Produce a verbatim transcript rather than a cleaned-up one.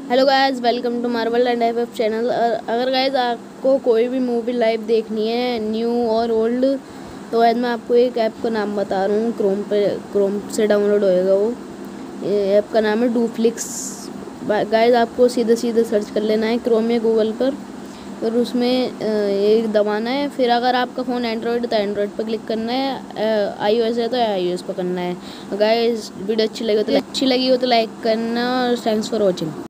Hello guys, welcome to Marvel and F F channel. अगर guys आपको कोई भी मूवी लाइव देखनी है, न्यू और ओल्ड, तो गाइस मैं आपको एक ऐप का नाम बता रहा हूँ। क्रोम पे क्रोम से डाउनलोड होएगा वो। ऐप का नाम है डूफ्लिक्स। गाइस आपको सीधे सीधे सर्च कर लेना है क्रोम या गूगल पर, और उसमें एक दबाना है। फिर अगर आपका फ़ोन एंड्रॉयड है तो एंड्रॉयड पर क्लिक करना है, आईओएस है तो आईओएस पर करना है। गाइस वीडियो अच्छी लगी हो तो अच्छी लगी हो तो लाइक करना, और थैंक्स फॉर वॉचिंग।